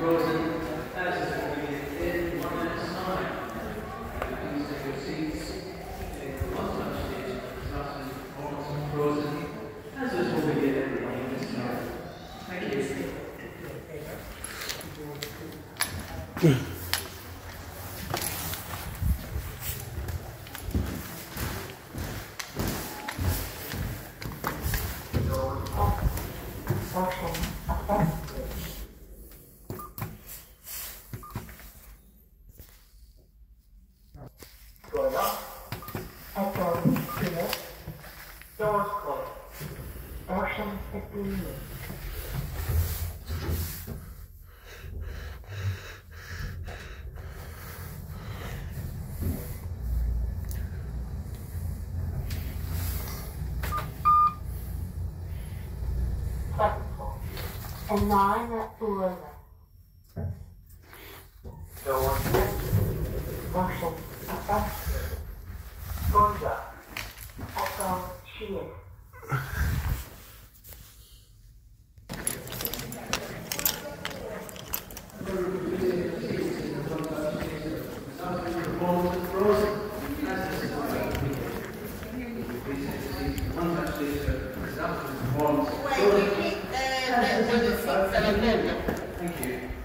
frozen. As is convenient in 1 minute's time. Please take your seats. Take the one touch stage, starting almost frozen. As this will begin in this time. Thank you. Going up. Ecodisc. Doors closed. Ocean agreement. Flexible. And 9 at 11. Doors closed. Ocean affected. Going up. Echo cheers. Thank you.